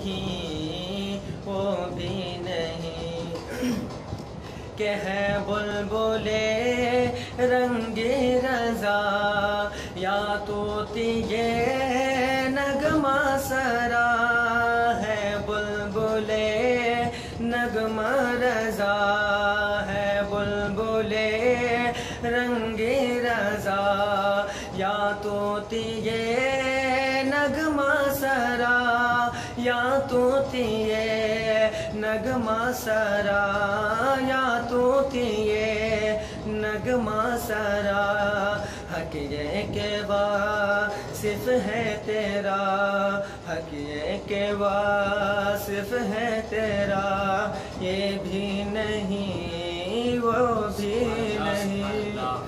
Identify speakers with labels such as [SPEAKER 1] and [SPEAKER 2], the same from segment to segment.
[SPEAKER 1] نہیں وہ بھی نہیں کہ ہے بلبلے رنگ رضا یا طوطی یہ نغمہ سرا ہے بلبلے نغمہ رضا ہے بلبلے رنگ رضا یا طوطی یہ نغمہ سرا یا طوطی یہ نغمہ سرا یا طوطی یہ نغمہ سرا حق یہ کہ واصف ہے تیرا حق یہ کہ واصف ہے تیرا یہ بھی نہیں وہ بھی نہیں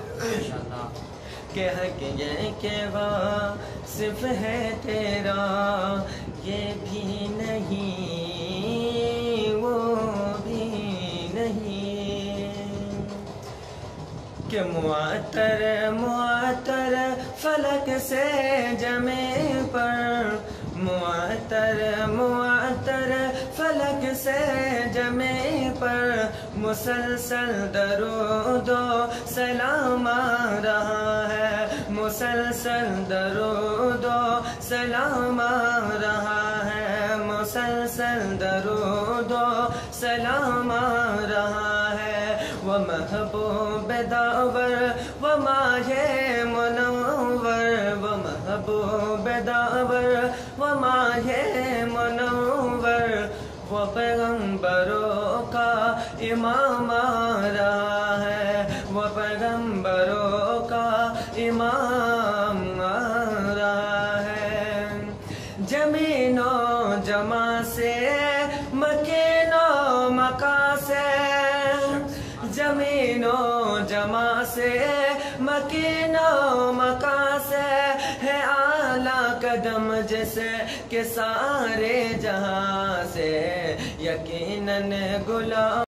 [SPEAKER 1] کہ حق یہ کہ واصف ہے تیرا یہ بھی نہیں وہ بھی نہیں کہ معطر معطر فلک سے جمے پر معطر معطر فلک سے جمے پر مسلسل درود و سلام آ رہا ہے مسلسل درود و سلام آ رہا ہے مسلسل درود و سلام آ رہا ہے وہ محبوب داور وہ ماہ منور وہ محبوب داور وہ ماہ منور وہ پیغمبروں کا امام آ رہا ہے وہ پیغمبروں کا امام آ رہا ہے زمین و جمع سے مکین و مکا سے زمین و جمع سے مکین و مکا سے ہے اعلیٰ قدم جیسے کہ سارے جہاں سے یقیناً غلام